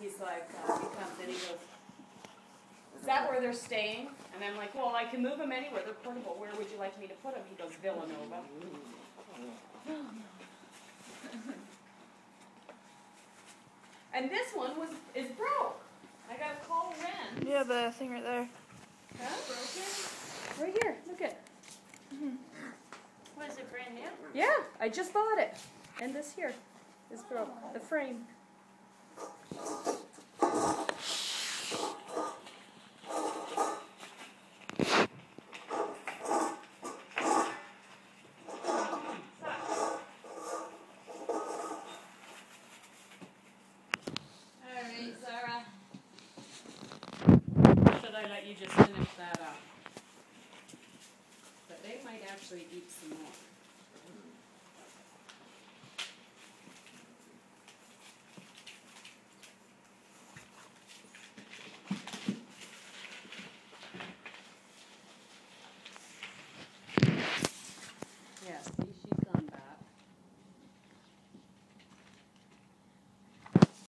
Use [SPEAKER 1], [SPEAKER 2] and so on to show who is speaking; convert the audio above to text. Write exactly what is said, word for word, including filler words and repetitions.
[SPEAKER 1] he's like, uh, he comes in, he goes, is that where they're staying? And I'm like, well, I can move them anywhere. They're portable. Where would you like me to put them? He goes, Villanova. And this one was is broke. I got to call Ren.
[SPEAKER 2] Yeah, the thing right there.
[SPEAKER 1] Huh? Broken? Right here. Look at it.
[SPEAKER 2] Mm-hmm.
[SPEAKER 3] What is it, brand new?
[SPEAKER 1] Yeah, I just bought it. And this here is broke. The frame.
[SPEAKER 3] Alright, Zara.
[SPEAKER 1] Should I let you just finish that up? But they might actually eat some more.